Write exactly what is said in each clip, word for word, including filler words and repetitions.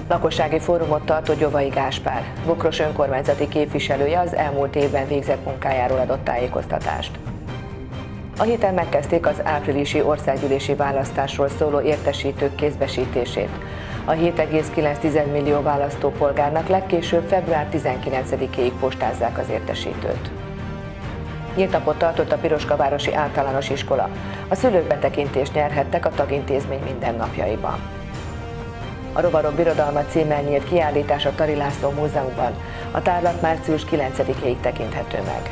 Lakossági fórumot tartott Gyovai Gáspár, Bokros önkormányzati képviselője az elmúlt évben végzett munkájáról adott tájékoztatást. A héten megkezdték az áprilisi országgyűlési választásról szóló értesítők kézbesítését. A hét egész kilenc millió választópolgárnak legkésőbb február tizenkilencedikéig postázzák az értesítőt. Nyílt napot tartott a Piroskavárosi Általános Iskola. A szülők betekintést nyerhettek a tagintézmény mindennapjaiba. A Rovarok Birodalma címmel nyílt kiállítás a Tari László Múzeumban. A tárlat március kilencedikéig tekinthető meg.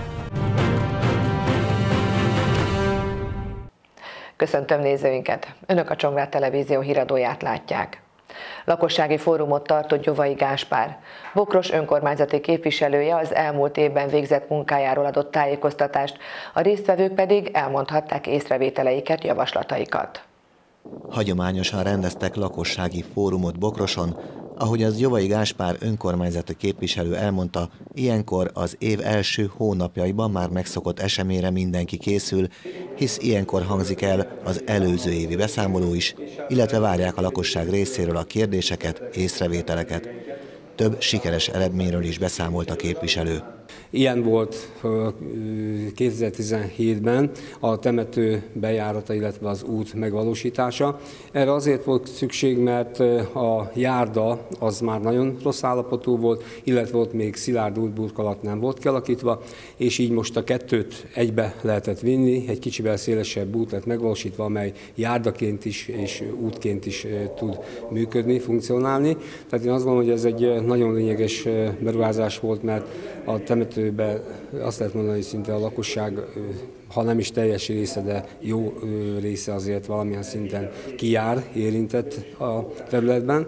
Köszöntöm nézőinket! Önök a Csongrád Televízió híradóját látják. Lakossági fórumot tartott Gyovai Gáspár, Bokros önkormányzati képviselője az elmúlt évben végzett munkájáról adott tájékoztatást, a résztvevők pedig elmondhatták észrevételeiket, javaslataikat. Hagyományosan rendeztek lakossági fórumot Bokroson, ahogy az Gyovai Gáspár önkormányzati képviselő elmondta, ilyenkor az év első hónapjaiban már megszokott eseményre mindenki készül, hisz ilyenkor hangzik el az előző évi beszámoló is, illetve várják a lakosság részéről a kérdéseket, észrevételeket. Több sikeres eredményről is beszámolt a képviselő. Ilyen volt kétezer-tizenhétben a temető bejárata, illetve az út megvalósítása. Erre azért volt szükség, mert a járda az már nagyon rossz állapotú volt, illetve ott még szilárd útburkolat nem volt kialakítva, és így most a kettőt egybe lehetett vinni, egy kicsivel szélesebb út lett megvalósítva, amely járdaként is és útként is tud működni, funkcionálni. Tehát én azt gondolom, hogy ez egy nagyon lényeges beruházás volt, mert a temetőben azt lehet mondani, hogy szinte a lakosság, ha nem is teljes része, de jó része azért valamilyen szinten kijár, érintett a területben.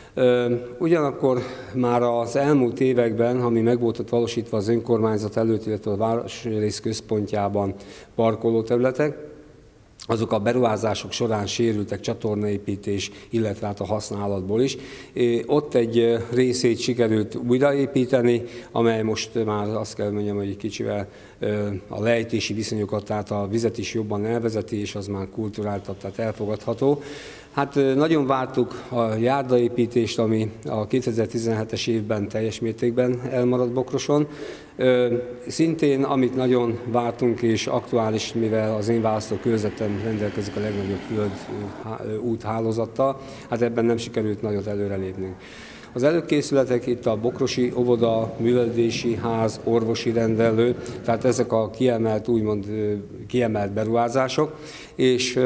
Ugyanakkor már az elmúlt években, ami meg volt ott valósítva az önkormányzat előtt, illetve a városrész központjában parkolóterületek, azok a beruházások során sérültek, csatornaépítés, illetve hát a használatból is. Ott egy részét sikerült újraépíteni, amely most már azt kell mondjam, hogy egy kicsivel a lejtési viszonyokat, tehát a vizet is jobban elvezeti, és az már kulturáltabb, tehát elfogadható. Hát nagyon vártuk a járdaépítést, ami a kétezer-tizenhetes évben teljes mértékben elmaradt Bokroson. Szintén, amit nagyon vártunk és aktuális, mivel az én választókörzetem rendelkezik a legnagyobb föld úthálózattal, hát ebben nem sikerült nagyot előrelépnünk. Az előkészületek itt a Bokrosi óvoda, művelődési ház, orvosi rendelő, tehát ezek a kiemelt, úgymond kiemelt beruházások, és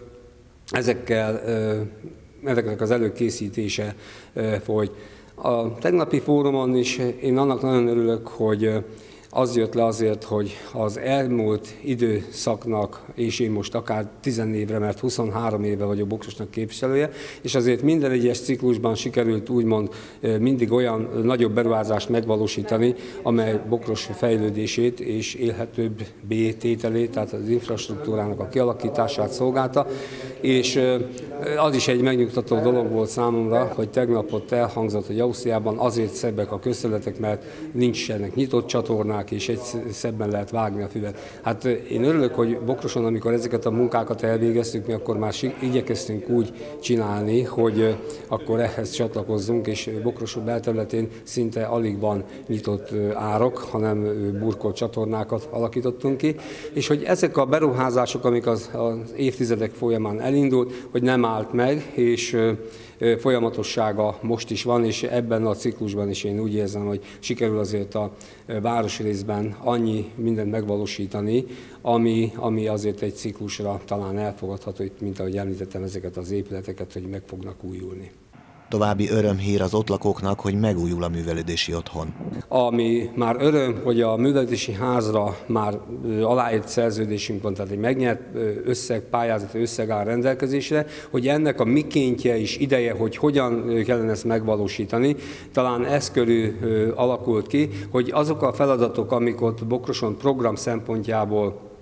ezekkel, ezeknek az előkészítése folyt. A tegnapi fórumon is én annak nagyon örülök, hogy az jött le azért, hogy az elmúlt időszaknak, és én most akár tizen évre, mert huszonhárom éve vagyok Bokrosnak képviselője, és azért minden egyes ciklusban sikerült úgymond mindig olyan nagyobb beruházást megvalósítani, amely Bokros fejlődését és élhetőbbé tételét, tehát az infrastruktúrának a kialakítását szolgálta, és az is egy megnyugtató dolog volt számomra, hogy tegnap ott elhangzott, hogy Ausztriában azért szebbek a közterületek, mert nincsenek nyitott csatornák, és egy szebben lehet vágni a füvet. Hát én örülök, hogy Bokroson, amikor ezeket a munkákat elvégeztük, mi akkor már igyekeztünk úgy csinálni, hogy akkor ehhez csatlakozzunk, és Bokros belterületén szinte alig van nyitott árok, hanem burkolt csatornákat alakítottunk ki, és hogy ezek a beruházások, amik az, az évtizedek folyamán elindult, hogy nem állt meg, és folyamatossága most is van, és ebben a ciklusban is én úgy érzem, hogy sikerül azért a városrészben annyi mindent megvalósítani, ami, ami azért egy ciklusra talán elfogadható, mint ahogy említettem ezeket az épületeket, hogy meg fognak újulni. További örömhír az ott lakóknak, hogy megújul a művelődési otthon. Ami már öröm, hogy a művelődési házra már aláírt szerződésünk van, tehát egy megnyert összeg, pályázati összeg áll rendelkezésre, hogy ennek a mikéntje is ideje, hogy hogyan kellene ezt megvalósítani. Talán ez körül alakult ki, hogy azok a feladatok, amik ott Bokroson program szempontjából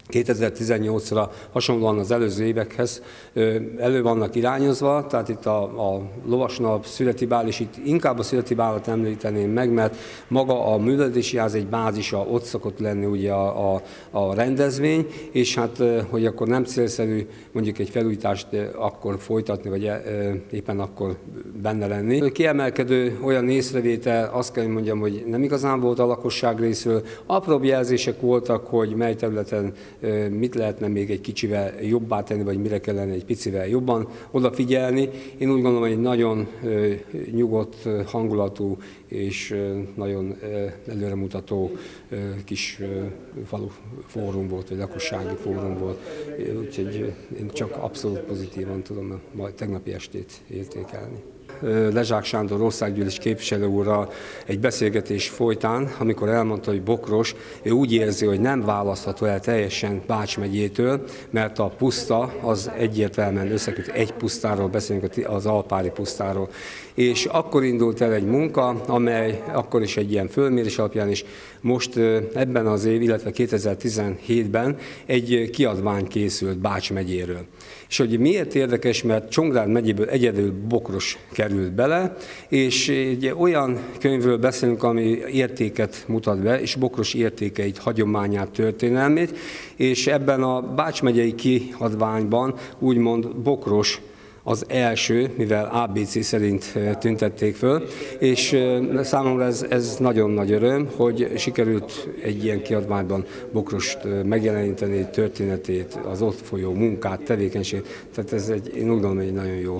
kétezer-tizennyolcra hasonlóan az előző évekhez elő vannak irányozva, tehát itt a, a lovasnap, születi bál, és itt inkább a születi bálat említeném meg, mert maga a művelődési ház egy bázisa, ott szokott lenni ugye a, a, a rendezvény, és hát, hogy akkor nem célszerű mondjuk egy felújítást akkor folytatni, vagy éppen akkor benne lenni. Kiemelkedő olyan észrevétel, azt kell, hogy mondjam, hogy nem igazán volt a lakosság részről. Apróbb jelzések voltak, hogy mely területen mit lehetne még egy kicsivel jobbá tenni, vagy mire kellene egy picivel jobban odafigyelni. Én úgy gondolom, hogy egy nagyon nyugodt hangulatú és nagyon előremutató kis falu fórum volt, vagy lakossági fórum volt. Úgyhogy én csak abszolút pozitívan tudom a tegnapi estét értékelni. Lezsák Sándor országgyűlés képviselő úrral egy beszélgetés folytán, amikor elmondta, hogy Bokros, ő úgy érzi, hogy nem választható el teljesen Bács megyétől, mert a puszta az egyértelműen összeköt, egy pusztáról beszélünk, az alpári pusztáról. És akkor indult el egy munka, amely akkor is egy ilyen fölmérés alapján is most ebben az év, illetve kétezer-tizenhétben egy kiadvány készült Bács megyéről. És hogy miért érdekes, mert Csongrád megyéből egyedül Bokros került bele, és egy olyan könyvről beszélünk, ami értéket mutat be, és Bokros értékeit, hagyományát, történelmét, és ebben a Bács megyei kiadványban úgymond Bokros az első, mivel á bé cé szerint tüntették föl, és számomra ez, ez nagyon nagy öröm, hogy sikerült egy ilyen kiadványban Bokrost megjeleníteni, történetét, az ott folyó munkát, tevékenységét. Tehát ez egy, én úgy gondolom, egy nagyon jó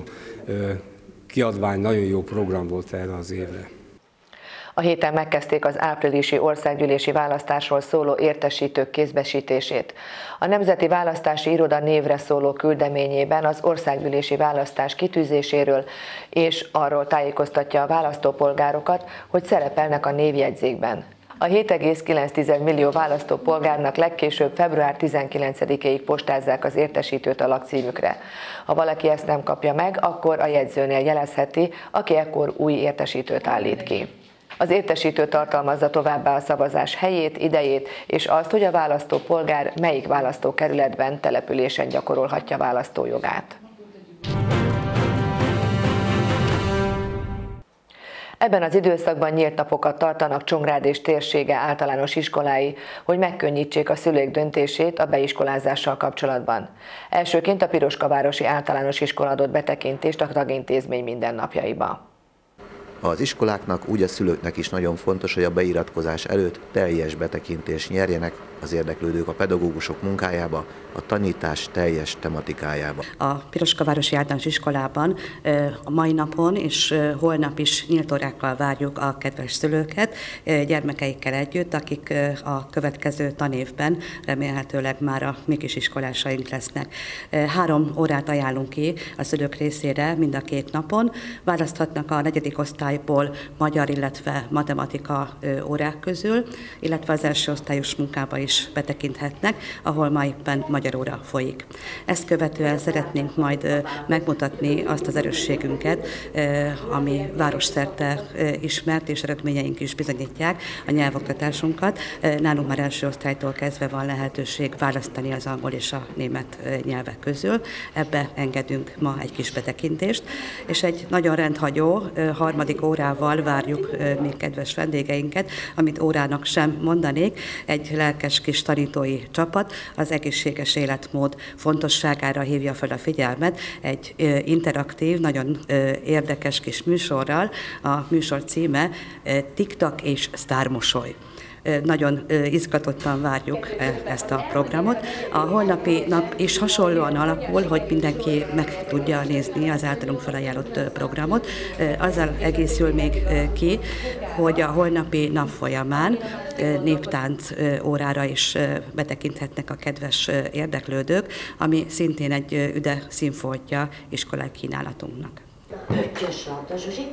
kiadvány, nagyon jó program volt erre az évre. A héten megkezdték az áprilisi országgyűlési választásról szóló értesítők kézbesítését. A Nemzeti Választási Iroda névre szóló küldeményében az országgyűlési választás kitűzéséről és arról tájékoztatja a választópolgárokat, hogy szerepelnek a névjegyzékben. A hét egész kilenc millió választópolgárnak legkésőbb február tizenkilencedikéig postázzák az értesítőt a lakcímükre. Ha valaki ezt nem kapja meg, akkor a jegyzőnél jelezheti, aki ekkor új értesítőt állít ki. Az értesítő tartalmazza továbbá a szavazás helyét, idejét és azt, hogy a választópolgár melyik választókerületben, településen gyakorolhatja választójogát. Ebben az időszakban nyílt napokat tartanak Csongrád és térsége általános iskolái, hogy megkönnyítsék a szülők döntését a beiskolázással kapcsolatban. Elsőként a Piroskavárosi Általános Iskola adott betekintést a tagintézmény mindennapjaiba. Az iskoláknak, úgy a szülőknek is nagyon fontos, hogy a beiratkozás előtt teljes betekintést nyerjenek az érdeklődők a pedagógusok munkájába, a tanítás teljes tematikájába. A Piroskavárosi Általános Iskolában a mai napon és holnap is nyílt órákkal várjuk a kedves szülőket, gyermekeikkel együtt, akik a következő tanévben remélhetőleg már a mi kis iskolásaink lesznek. Három órát ajánlunk ki a szülők részére mind a két napon. Választhatnak a negyedik osztályból magyar, illetve matematika órák közül, illetve az első osztályos munkába is betekinthetnek, ahol ma éppen magyar óra folyik. Ezt követően szeretnénk majd megmutatni azt az erősségünket, ami városszerte ismert, és eredményeink is bizonyítják a nyelvoktatásunkat. Nálunk már első osztálytól kezdve van lehetőség választani az angol és a német nyelvek közül. Ebbe engedünk ma egy kis betekintést, és egy nagyon rendhagyó harmadik órával várjuk még kedves vendégeinket, amit órának sem mondanék, egy lelkes kis tanítói csapat az egészséges életmód fontosságára hívja fel a figyelmet egy interaktív, nagyon érdekes kis műsorral. A műsor címe TikTok és sztármosoly. Nagyon izgatottan várjuk ezt a programot. A holnapi nap is hasonlóan alakul, hogy mindenki meg tudja nézni az általunk felajánlott programot. Azzal egészül még ki, hogy a holnapi nap folyamán néptánc órára is betekinthetnek a kedves érdeklődők, ami szintén egy üde színfoltja iskolai kínálatunknak. Ötcsös labda, Zsuzsi.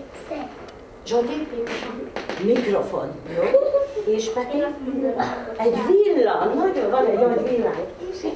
Zsodi, mikrofon, jó? És Peti, egy villan, nagyon van egy nagy villány.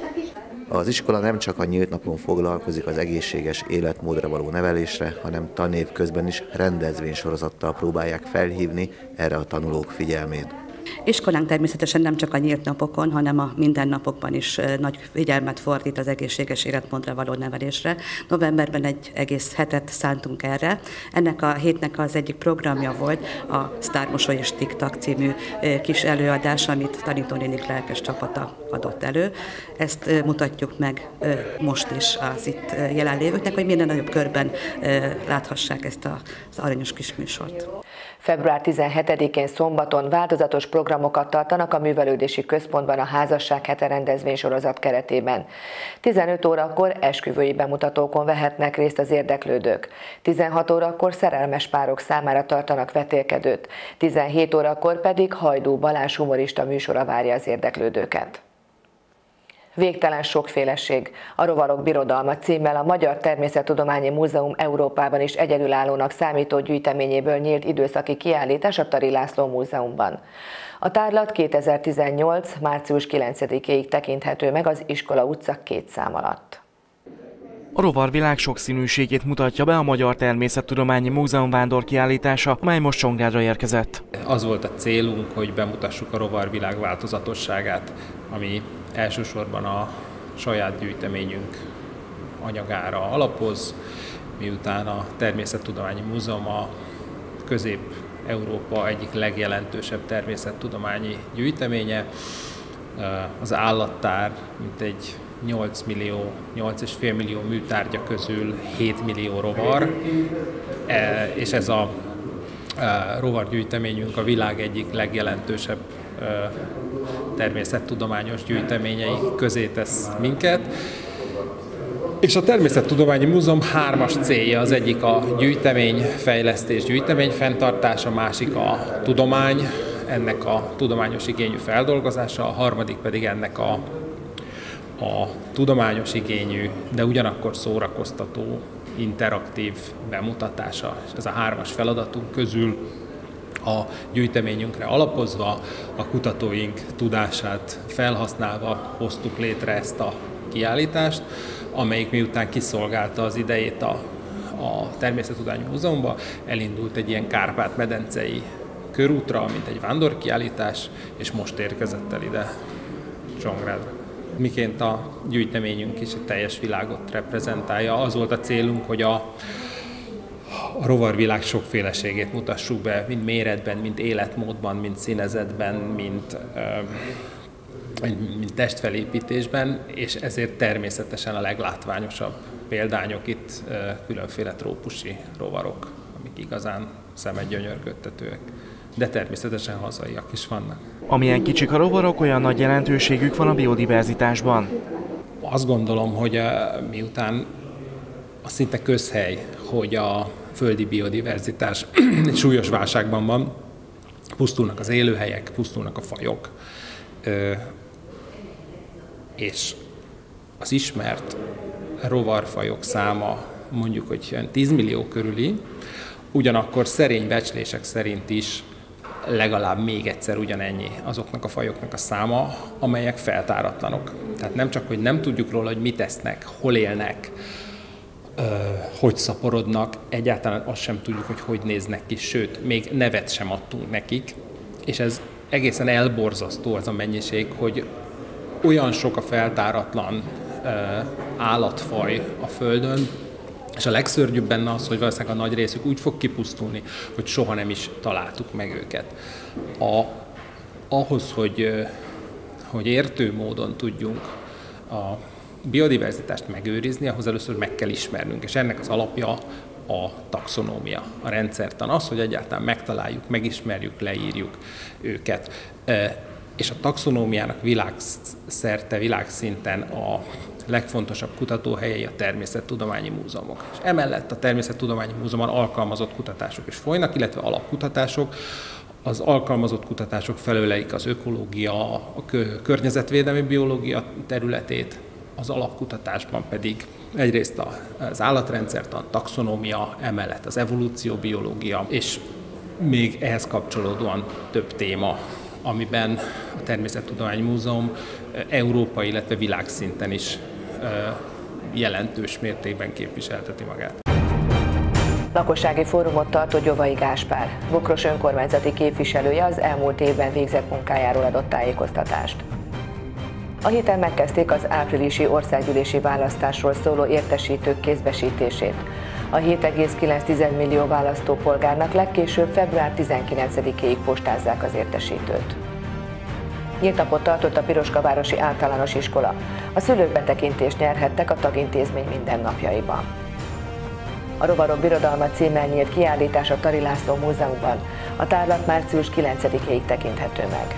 Az iskola nem csak a nyílt napon foglalkozik az egészséges életmódra való nevelésre, hanem tanév közben is rendezvénysorozattal próbálják felhívni erre a tanulók figyelmét. Iskolánk természetesen nem csak a nyílt napokon, hanem a mindennapokban is nagy figyelmet fordít az egészséges életmódra való nevelésre. Novemberben egy egész hetet szántunk erre. Ennek a hétnek az egyik programja volt a Sztár Mosoly és TikTok című kis előadás, amit tanítónénik lelkes csapata adott elő. Ezt mutatjuk meg most is az itt jelenlévőknek, hogy minden nagyobb körben láthassák ezt az aranyos kis műsort. február tizenhetedikén szombaton változatos programokat tartanak a Művelődési Központban a Házasság hete rendezvénysorozat keretében. tizenöt órakor esküvői bemutatókon vehetnek részt az érdeklődők. tizenhat órakor szerelmes párok számára tartanak vetélkedőt. tizenhét órakor pedig Hajdú Balázs humorista műsora várja az érdeklődőket. Végtelen sokféleség. A Rovarok birodalma címmel a Magyar Természettudományi Múzeum Európában is egyedülállónak számító gyűjteményéből nyílt időszaki kiállítás a Tari László Múzeumban. A tárlat kétezer-tizennyolc. március kilencedikéig tekinthető meg az Iskola utca két szám alatt. A rovarvilág sokszínűségét mutatja be a Magyar Természettudományi Múzeum vándorkiállítása, amely most Csongrádra érkezett. Az volt a célunk, hogy bemutassuk a rovarvilág változatosságát, ami elsősorban a saját gyűjteményünk anyagára alapoz, miután a Természettudományi Múzeum a Közép-Európa egyik legjelentősebb természettudományi gyűjteménye. Az állattár mintegy nyolc millió, nyolc egész öt millió műtárgya közül hét millió rovar, és ez a rovargyűjteményünk a világ egyik legjelentősebb természettudományos gyűjteményei közé tesz minket. És a Természettudományi Múzeum hármas célja, az egyik a gyűjteményfejlesztés, gyűjteményfenntartás, a másik a tudomány, ennek a tudományos igényű feldolgozása, a harmadik pedig ennek a, a tudományos igényű, de ugyanakkor szórakoztató, interaktív bemutatása. És ez a hármas feladatunk közül a gyűjteményünkre alapozva, a kutatóink tudását felhasználva hoztuk létre ezt a kiállítást, amelyik miután kiszolgálta az idejét a, a Természettudományi Múzeumban, elindult egy ilyen Kárpát-medencei körútra, mint egy vándorkiállítás, és most érkezett el ide Csongrádra. Miként a gyűjteményünk is egy teljes világot reprezentálja. Az volt a célunk, hogy a A rovarvilág sokféleségét mutassuk be, mind méretben, mind életmódban, mind színezetben, mind, mind testfelépítésben, és ezért természetesen a leglátványosabb példányok itt különféle trópusi rovarok, amik igazán szemet gyönyörködtetőek, de természetesen hazaiak is vannak. Amilyen kicsik a rovarok, olyan nagy jelentőségük van a biodiverzitásban. Azt gondolom, hogy miután a szinte közhely, hogy a földi biodiverzitás súlyos válságban van, pusztulnak az élőhelyek, pusztulnak a fajok, és az ismert rovarfajok száma mondjuk, hogy tíz millió körüli, ugyanakkor szerény becslések szerint is legalább még egyszer ugyanennyi azoknak a fajoknak a száma, amelyek feltáratlanok. Tehát nem csak, hogy nem tudjuk róla, hogy mit esznek, hol élnek, hogy szaporodnak, egyáltalán azt sem tudjuk, hogy hogy néznek ki, sőt, még nevet sem adtunk nekik, és ez egészen elborzasztó az a mennyiség, hogy olyan sok a feltáratlan állatfaj a Földön, és a legszörnyűbb benne az, hogy valószínűleg a nagy részük úgy fog kipusztulni, hogy soha nem is találtuk meg őket. A, ahhoz, hogy, hogy értő módon tudjunk a biodiverzitást megőrizni, ahhoz először meg kell ismernünk, és ennek az alapja a taxonómia, a rendszertan. Az, hogy egyáltalán megtaláljuk, megismerjük, leírjuk őket. És a taxonómiának világszerte, világszinten a legfontosabb kutatóhelyei a természettudományi múzeumok. És emellett a Természettudományi Múzeumban alkalmazott kutatások is folynak, illetve alapkutatások. Az alkalmazott kutatások felölelik az ökológia, a környezetvédelmi biológia területét, az alapkutatásban pedig egyrészt az állatrendszertan, taxonómia, emellett az evolúcióbiológia, és még ehhez kapcsolódóan több téma, amiben a Természettudományi Múzeum Európa, illetve világszinten is jelentős mértékben képviselteti magát. Lakossági fórumot tartott Gyovai Gáspár, Bokros önkormányzati képviselője az elmúlt évben végzett munkájáról adott tájékoztatást. A héten megkezdték az áprilisi országgyűlési választásról szóló értesítők kézbesítését. A hét egész kilenc millió választópolgárnak legkésőbb február tizenkilencedikéig postázzák az értesítőt. Nyílt napot tartott a Piroskavárosi Általános Iskola. A szülők betekintést nyerhettek a tagintézmény mindennapjaiba. A Rovarok Birodalma címmel nyílt kiállítás a Tari László Múzeumban. A tárlat március kilencedikéig tekinthető meg.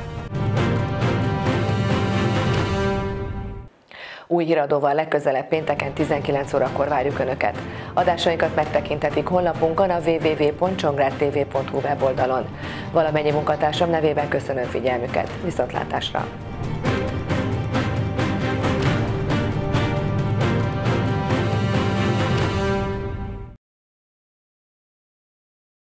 Új híradóval legközelebb pénteken tizenkilenc órakor várjuk Önöket. Adásainkat megtekinthetik honlapunkon a double-u double-u double-u pont csongrád t v pont hu weboldalon. Valamennyi munkatársam nevében köszönöm figyelmüket. Viszontlátásra!